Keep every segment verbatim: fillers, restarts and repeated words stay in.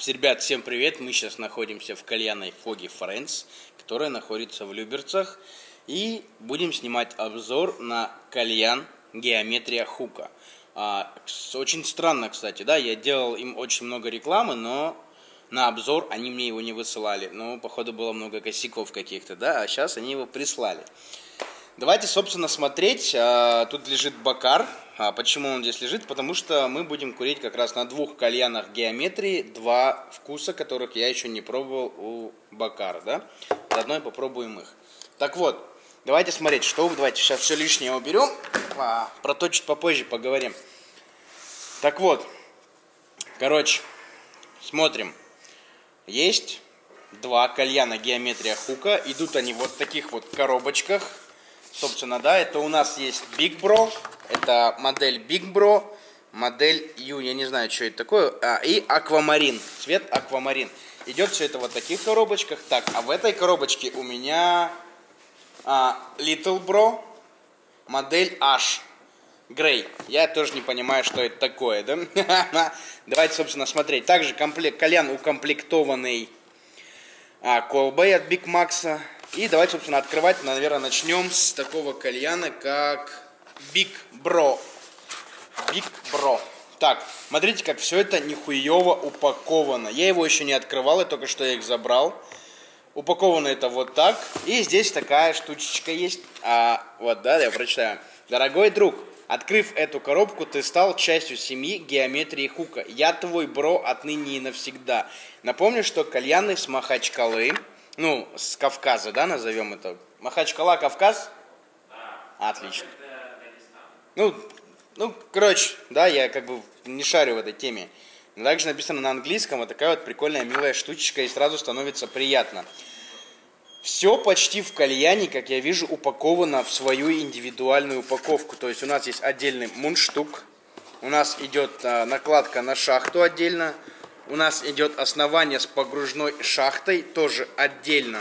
Ребят, всем привет! Мы сейчас находимся в кальянной Foggy Friends, которая находится в Люберцах. И будем снимать обзор на кальян Геометрия Хука. А, очень странно, кстати, да, я делал им очень много рекламы, но на обзор они мне его не высылали. Ну, походу, было много косяков каких-то, да, а сейчас они его прислали. Давайте, собственно, смотреть. А, тут лежит Бакар. А почему он здесь лежит? Потому что мы будем курить как раз на двух кальянах Геометрии. Два вкуса, которых я еще не пробовал у Бакара, да? Заодно и попробуем их. Так вот, давайте смотреть, что... Давайте сейчас все лишнее уберем. А, про то чуть попозже поговорим. Так вот, короче, смотрим. Есть два кальяна Геометрия Хука. Идут они вот в таких вот коробочках. Собственно, да, это у нас есть Big Bro, это модель Big Bro, модель U, я не знаю, что это такое, а, и Аквамарин, цвет Аквамарин. Идет все это вот в таких коробочках. Так, а в этой коробочке у меня а, Little Bro, модель H, Grey. Я тоже не понимаю, что это такое, да? Давайте, собственно, смотреть. Также комплект, кальян укомплектованный а, колбой от Big Max. И давайте, собственно, открывать, наверное, начнем с такого кальяна, как Big Bro. Big Bro. Так, смотрите, как все это нихуево упаковано. Я его еще не открывал, я только что их забрал. Упаковано это вот так. И здесь такая штучечка есть. А, вот, да, я прочитаю. Дорогой друг, открыв эту коробку, ты стал частью семьи Геометрии Хука. Я твой бро отныне и навсегда. Напомню, что кальяны с Махачкалы... Ну, с Кавказа, да, назовем это. Махачкала, Кавказ? Да. Отлично. Ну, ну, короче, да, я как бы не шарю в этой теме. Также написано на английском, вот такая вот прикольная, милая штучечка, и сразу становится приятно. Все почти в кальяне, как я вижу, упаковано в свою индивидуальную упаковку. То есть у нас есть отдельный мундштук, у нас идет а, накладка на шахту отдельно. У нас идет основание с погружной шахтой, тоже отдельно.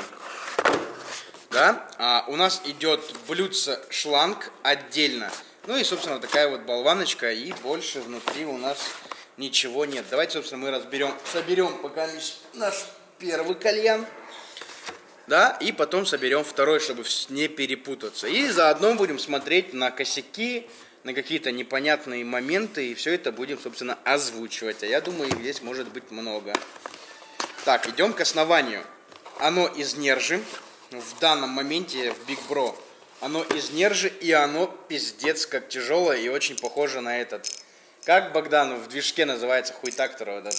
Да? А у нас идет блюдце шланг отдельно. Ну и, собственно, такая вот болваночка. И больше внутри у нас ничего нет. Давайте, собственно, мы разберем, соберем пока наш первый кальян. Да? И потом соберем второй, чтобы не перепутаться. И заодно будем смотреть на косяки, на какие-то непонятные моменты, и все это будем, собственно, озвучивать. А я думаю, их здесь может быть много. Так, идем к основанию. Оно из нержи. В данном моменте в Big Bro оно из нержи, и оно пиздец как тяжелое и очень похоже на этот. Как, Богдан, в движке называется хуйтактор? Да?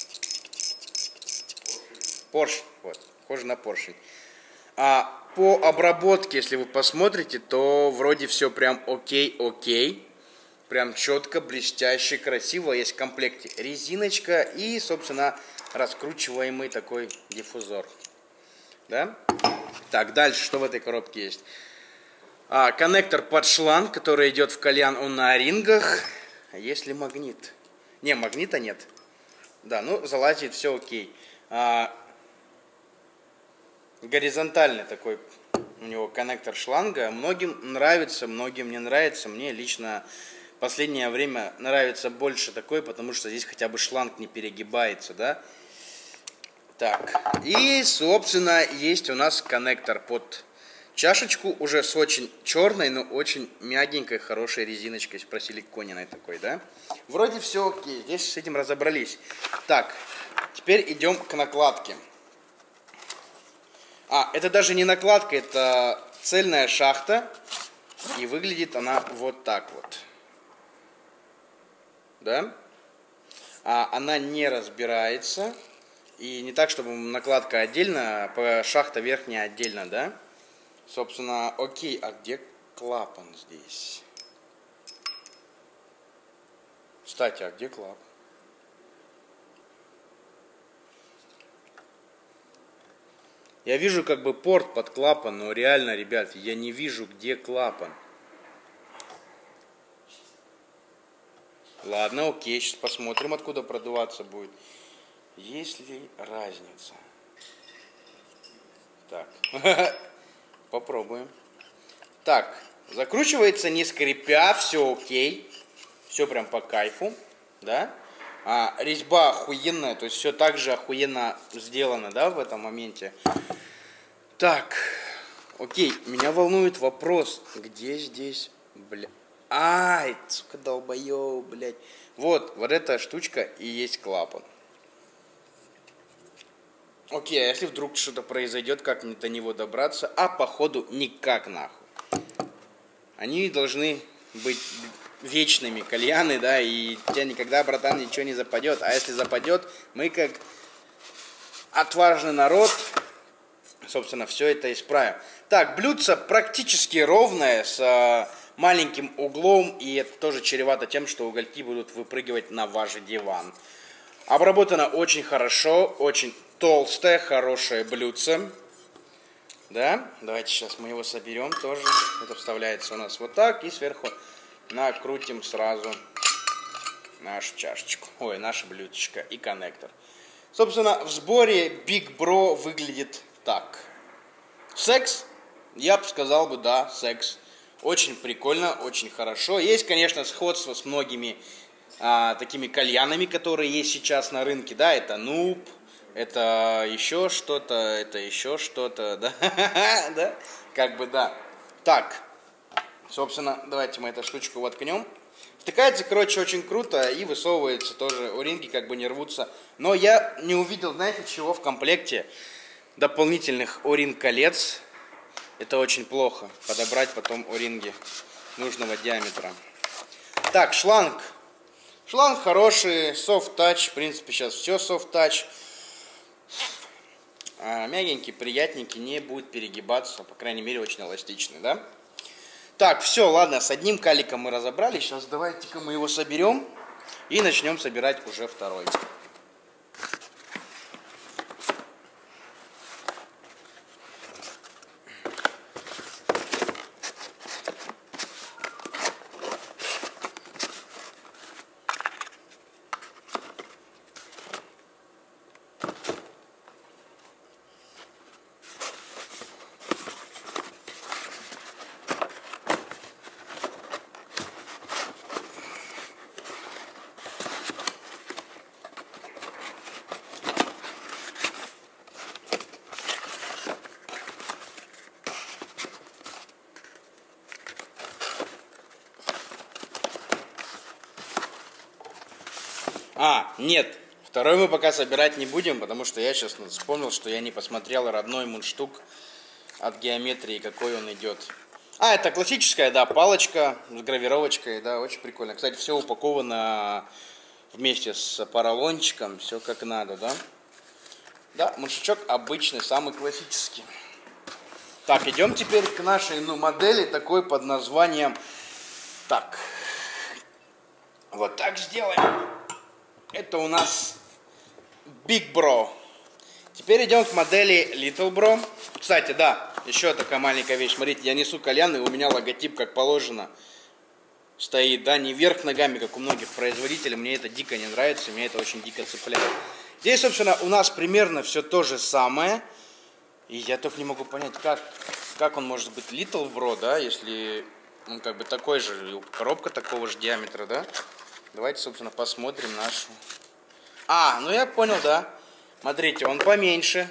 Поршень. Вот, похоже на поршень. А по обработке, если вы посмотрите, то вроде все прям окей-окей. Прям четко, блестяще, красиво. Есть в комплекте резиночка и, собственно, раскручиваемый такой диффузор. Да? Так, дальше, что в этой коробке есть? А, коннектор под шланг, который идет в кальян, он на о-рингах. Есть ли магнит? Не, магнита нет. Да, ну, залазит, все окей. А, горизонтальный такой у него коннектор шланга. Многим нравится, многим не нравится. Мне лично в последнее время нравится больше такой, потому что здесь хотя бы шланг не перегибается, да. Так, и, собственно, есть у нас коннектор под чашечку, уже с очень черной, но очень мягенькой, хорошей резиночкой, просиликоненной такой, да. Вроде все окей, здесь с этим разобрались. Так, теперь идем к накладке. А, это даже не накладка, это цельная шахта. И выглядит она вот так вот. Да? А, она не разбирается. И не так, чтобы накладка отдельно, а шахта верхняя отдельно, да? Собственно, окей, а где клапан здесь? Кстати, а где клапан? Я вижу как бы порт под клапан, но реально, ребят, я не вижу, где клапан. Ладно, окей, сейчас посмотрим, откуда продуваться будет. Есть ли разница? Так, попробуем. Так, закручивается не скрипя, все окей. Все прям по кайфу, да? А, резьба охуенная, то есть все так же охуенно сделано, да, в этом моменте. Так, окей, меня волнует вопрос, где здесь, бля... Ай, сука, долбоёб, блядь. Вот, вот эта штучка и есть клапан. Окей, а если вдруг что-то произойдет, как мне до него добраться? А походу никак нахуй. Они должны быть вечными, кальяны, да, и у тебя никогда, братан, ничего не западет. А если западет, мы как отважный народ, собственно, все это исправим. Так, блюдце практически ровное, с а, маленьким углом, и это тоже чревато тем, что угольки будут выпрыгивать на ваш диван. Обработано очень хорошо, очень толстое, хорошее блюдце. Да, давайте сейчас мы его соберем тоже. Это вставляется у нас вот так, и сверху накрутим сразу нашу чашечку. Ой, наше блюдечко и коннектор. Собственно, в сборе Big Bro выглядит так. Секс? Я бы сказал бы, да, секс. Очень прикольно, очень хорошо. Есть, конечно, сходство с многими а, такими кальянами, которые есть сейчас на рынке. Да, это Нуб, это еще что-то, это еще что-то, да, да, как бы да. Так, собственно, давайте мы эту штучку воткнем. Втыкается, короче, очень круто и высовывается тоже. О-ринги как бы не рвутся. Но я не увидел, знаете, чего в комплекте? Дополнительных о-ринг колец. Это очень плохо. Подобрать потом о-ринги нужного диаметра. Так, шланг. Шланг хороший, soft touch. В принципе, сейчас все soft touch. А, мягенький, приятненький, не будет перегибаться. По крайней мере, очень эластичный, да? Так, все, ладно, с одним каликом мы разобрались. Сейчас давайте-ка мы его соберем и начнем собирать уже второй. А, нет, второй мы пока собирать не будем, потому что я сейчас вспомнил, что я не посмотрел родной мундштук от геометрии, какой он идет. А, это классическая, да, палочка с гравировочкой, да, очень прикольно. Кстати, все упаковано вместе с поролончиком, все как надо, да. Да, мундштучок обычный, самый классический. Так, идем теперь к нашей, ну, модели, такой под названием, так, вот так сделаем. Это у нас Big Bro. Теперь идем к модели Little Bro. Кстати, да, еще такая маленькая вещь. Смотрите, я несу кальян, и у меня логотип, как положено, стоит, да, не вверх ногами, как у многих производителей. Мне это дико не нравится, меня это очень дико цепляет. Здесь, собственно, у нас примерно все то же самое. И я только не могу понять, как, как он может быть Little Bro, да, если он как бы такой же, коробка такого же диаметра, да. Давайте, собственно, посмотрим нашу. А, ну я понял, да. Смотрите, он поменьше.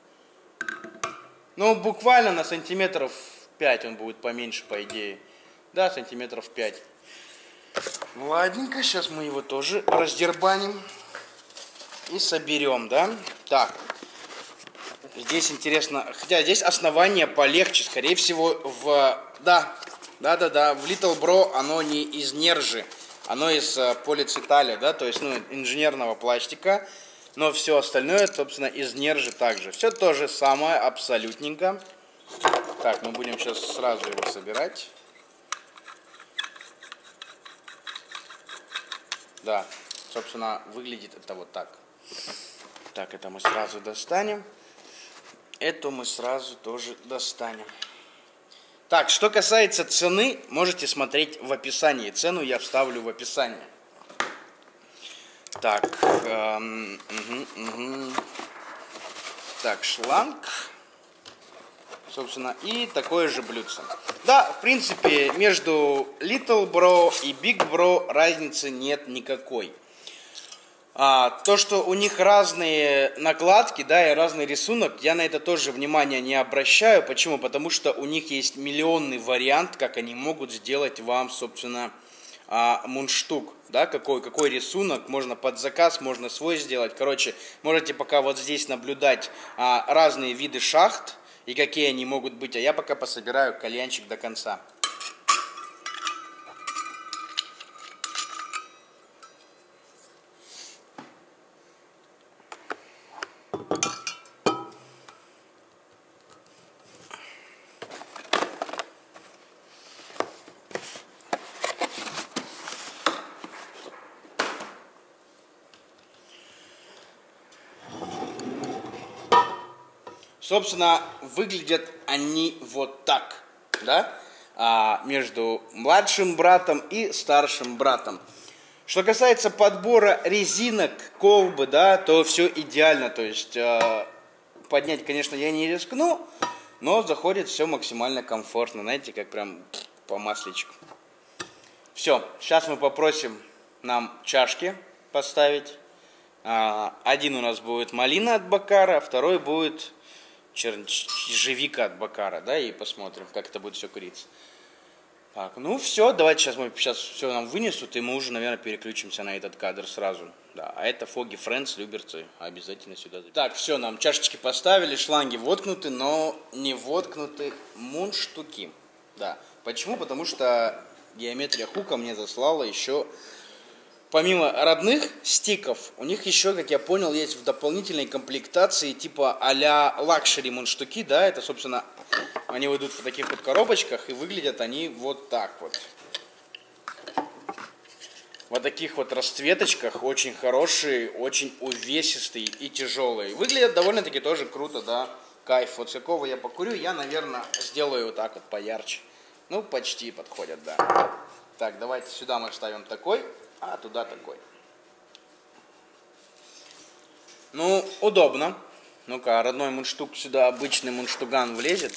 Ну, буквально на сантиметров пять он будет поменьше, по идее. Да, сантиметров пять. Ладненько, сейчас мы его тоже раздербаним. И соберем, да. Так. Здесь интересно. Хотя здесь основание полегче. Скорее всего, в... Да, да-да-да. В Little Bro оно не из нержи. Оно из полициталя, да, то есть, ну, инженерного пластика, но все остальное, собственно, из нержи также. Все то же самое, абсолютненько. Так, мы будем сейчас сразу его собирать. Да, собственно, выглядит это вот так. Так, это мы сразу достанем. Эту мы сразу тоже достанем. Так, что касается цены, можете смотреть в описании. Цену я вставлю в описание. Так, эм, угу, угу. Так, шланг. Собственно, и такое же блюдце. Да, в принципе, между Little Bro и Big Bro разницы нет никакой. А, то, что у них разные накладки, да, и разный рисунок, я на это тоже внимания не обращаю. Почему? Потому что у них есть миллионный вариант, как они могут сделать вам, собственно, а, мундштук. Да, какой, какой рисунок, можно под заказ, можно свой сделать. Короче, можете пока вот здесь наблюдать а, разные виды шахт и какие они могут быть. А я пока пособираю кальянчик до конца. Собственно, выглядят они вот так, да, а, между младшим братом и старшим братом. Что касается подбора резинок, колбы, да, то все идеально, то есть а, поднять, конечно, я не рискну, но заходит все максимально комфортно, знаете, как прям по масличку. Все, сейчас мы попросим нам чашки поставить. А, один у нас будет малина от Бакара, второй будет ежевика от Бакара, да, и посмотрим, как это будет все куриться. Так, ну все, давайте сейчас мы сейчас все нам вынесут, и мы уже, наверное, переключимся на этот кадр сразу. Да, а это Foggy Friends, люберцы, обязательно сюда. Так, все, нам чашечки поставили, шланги воткнуты, но не воткнуты мундштуки. Да, почему? Потому что геометрия Хука мне заслала еще... Помимо родных стиков, у них еще, как я понял, есть в дополнительной комплектации типа а-ля лакшери мундштуки, да, это, собственно, они выйдут в таких вот коробочках, и выглядят они вот так вот. Вот таких вот расцветочках, очень хорошие, очень увесистые и тяжелые. Выглядят довольно-таки тоже круто, да, кайф. Вот с какого я покурю, я, наверное, сделаю вот так вот поярче. Ну, почти подходят, да. Так, давайте сюда мы ставим такой. А туда такой. Ну, удобно. Ну-ка, родной мундштук сюда, обычный мундштуган влезет.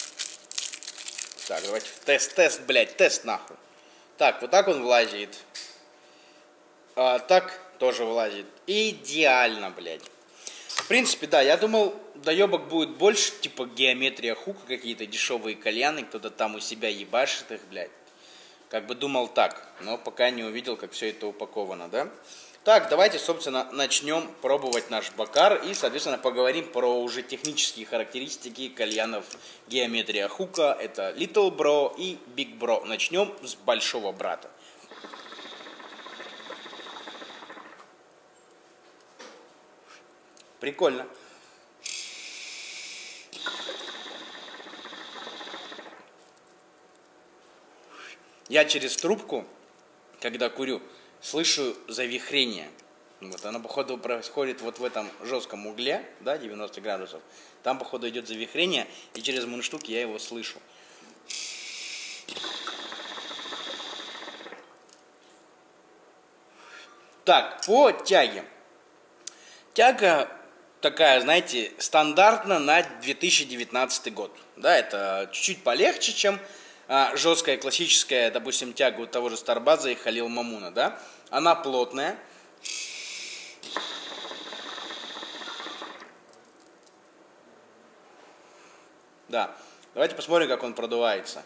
Так, давайте тест, тест, блядь, тест нахуй. Так, вот так он влазит. А, так тоже влазит. Идеально, блядь. В принципе, да, я думал, доебок будет больше, типа геометрия Хука, какие-то дешевые кальяны, кто-то там у себя ебашит их, блядь. Как бы думал так, но пока не увидел, как все это упаковано, да? Так, давайте, собственно, начнем пробовать наш Бакар и, соответственно, поговорим про уже технические характеристики кальянов геометрия Хука. Это Little Bro и Big Bro. Начнем с большого брата. Прикольно. Я через трубку, когда курю, слышу завихрение. Вот оно, походу, происходит вот в этом жестком угле, да, девяносто градусов. Там, походу, идет завихрение, и через мундштук я его слышу. Так, по тяге. Тяга такая, знаете, стандартно на две тысячи девятнадцатый год. Да, это чуть-чуть полегче, чем... А, жесткая классическая, допустим, тяга у того же Старбаза и Халил Мамуна, да, она плотная. Да, давайте посмотрим, как он продувается.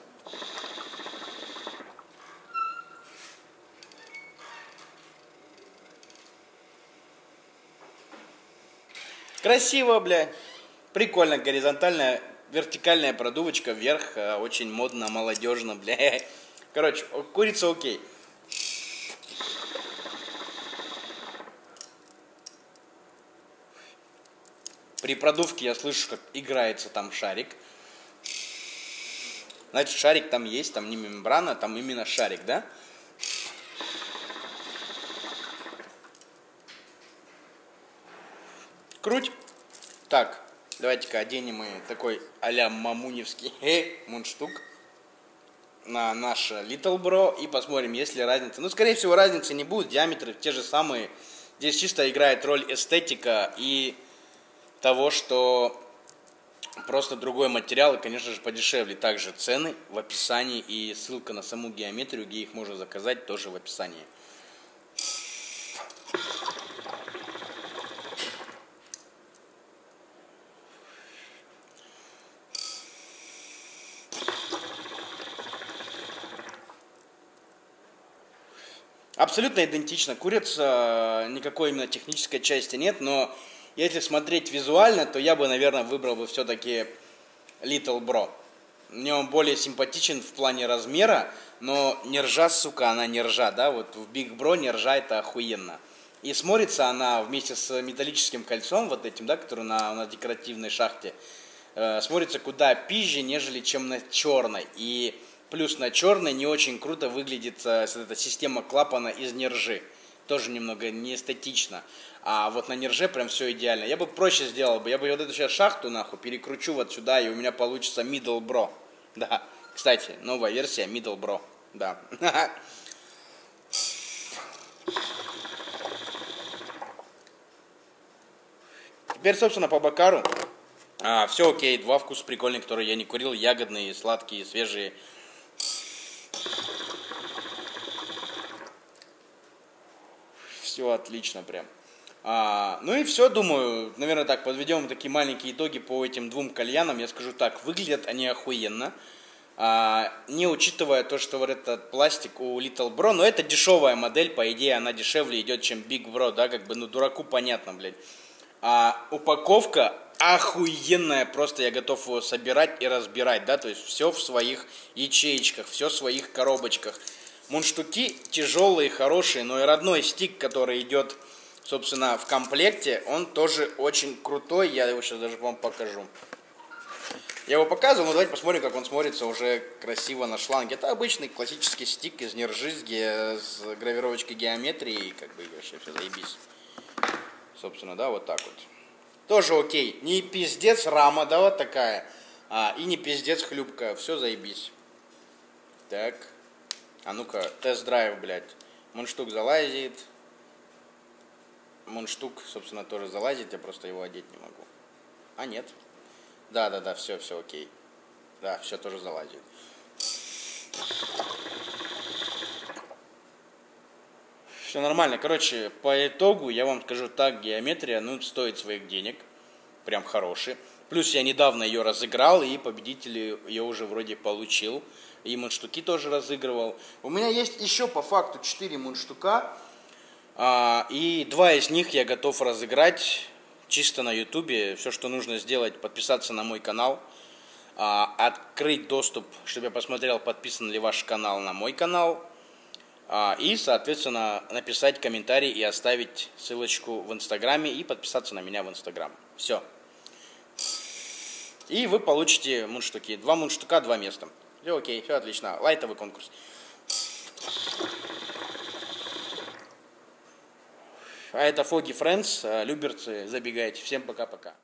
Красиво, блядь. Прикольно, горизонтальная. Вертикальная продувочка вверх, очень модно, молодежно, бля. Короче, курица окей. При продувке я слышу, как играется там шарик. Значит, шарик там есть, там не мембрана, там именно шарик, да? Круть. Так. Давайте-ка оденем мы такой а-ля мамуневский мундштук на наш Little Bro и посмотрим, есть ли разница. Ну, скорее всего, разницы не будет, диаметры те же самые. Здесь чисто играет роль эстетика и того, что просто другой материал и, конечно же, подешевле. Также цены в описании и ссылка на саму геометрию, где их можно заказать, тоже в описании. Абсолютно идентично. Курица, никакой именно технической части нет, но если смотреть визуально, то я бы, наверное, выбрал бы все-таки Little Bro. Мне он более симпатичен в плане размера, но не ржа, сука, она не ржа, да, вот в Big Bro не ржа, это охуенно. И смотрится она вместе с металлическим кольцом, вот этим, да, который на, на декоративной шахте, э, смотрится куда пизже, нежели чем на черной. И плюс на черной не очень круто выглядит э, эта система клапана из нержи. Тоже немного неэстетично. А вот на нерже прям все идеально. Я бы проще сделал бы. Я бы вот эту сейчас шахту нахуй перекручу вот сюда, и у меня получится Middle Bro. Да. Кстати, новая версия Middle Bro. Да. Теперь, собственно, по Бакару. А, все окей, два вкуса прикольные, которые я не курил. Ягодные, сладкие, свежие. Все отлично прям. А, ну и все, думаю, наверное, так, подведем такие маленькие итоги по этим двум кальянам. Я скажу так, выглядят они охуенно. А, не учитывая то, что вот этот пластик у Little Bro, но это дешевая модель, по идее она дешевле идет, чем Big Bro, да, как бы, ну, дураку понятно, блядь. А упаковка охуенная, просто я готов его собирать и разбирать, да, то есть все в своих ячеечках, все в своих коробочках. Мундштуки тяжелые, хорошие, но и родной стик, который идет, собственно, в комплекте, он тоже очень крутой, я его сейчас даже вам покажу. Я его показывал, но давайте посмотрим, как он смотрится уже красиво на шланге. Это обычный классический стик из нержизги с гравировочкой геометрии, как бы вообще все заебись. Собственно, да, вот так вот. Тоже окей. Не пиздец рама, да, вот такая. А, и не пиздец хлюпка. Все заебись. Так. А ну-ка, тест-драйв, блядь. Мундштук залазит. Мундштук, собственно, тоже залазит. Я просто его одеть не могу. А, нет. Да-да-да, все, все окей. Да, все тоже залазит. Все нормально. Короче, по итогу я вам скажу так, геометрия, ну, стоит своих денег. Прям хороший. Плюс я недавно ее разыграл, и победитель ее уже вроде получил. И мундштуки тоже разыгрывал. У меня есть еще по факту четыре мундштука. А, и два из них я готов разыграть чисто на ютубе. Все, что нужно сделать, подписаться на мой канал. А, открыть доступ, чтобы я посмотрел, подписан ли ваш канал на мой канал. А, и, соответственно, написать комментарий и оставить ссылочку в инстаграме. И подписаться на меня в инстаграм. Все. И вы получите мундштуки. Два мундштука, два места. Все окей, все отлично. Лайтовый конкурс. А это Foggy Friends. Люберцы, забегайте. Всем пока-пока.